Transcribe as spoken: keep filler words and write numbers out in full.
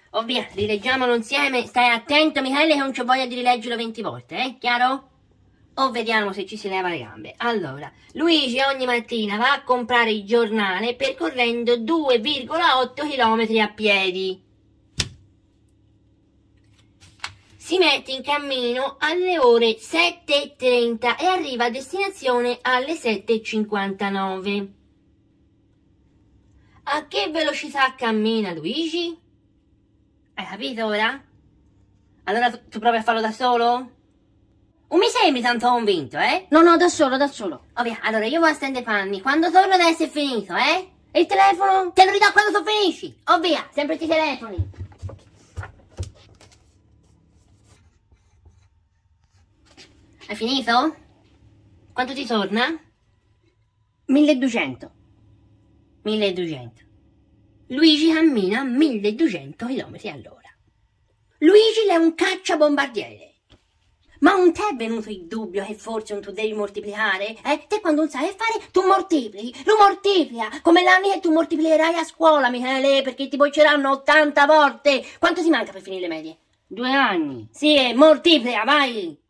Oh via, rileggiamolo insieme. Stai attento, Michele, che non c'ho voglia di rileggerlo venti volte, eh? Chiaro? O vediamo se ci si leva le gambe. Allora, Luigi ogni mattina va a comprare il giornale percorrendo due virgola otto chilometri a piedi. Si mette in cammino alle ore sette e trenta e arriva a destinazione alle sette e cinquantanove. A che velocità cammina Luigi? Hai capito ora? Allora tu, tu provi a farlo da solo? Non mi sembri tanto convinto, eh? No, no, da solo, da solo. Ovvio, allora io vado a stendere i panni. Quando torno deve essere finito, eh? E il telefono? Te lo ridò quando tu finisci. Ovvia, sempre ti telefoni. Hai finito? Quanto ti torna? milleduecento. milleduecento. Luigi cammina a milleduecento chilometri all'ora. Luigi è un cacciabombardiere. Ma non ti è venuto il dubbio che forse non tu devi moltiplicare? Eh? Te quando non sai che fare, tu moltiplichi, lo moltiplica, come l'anni che tu moltiplicherai a scuola, Michele, perché ti bocceranno ottanta volte. Quanto ti manca per finire le medie? Due anni. Sì, moltiplica, vai!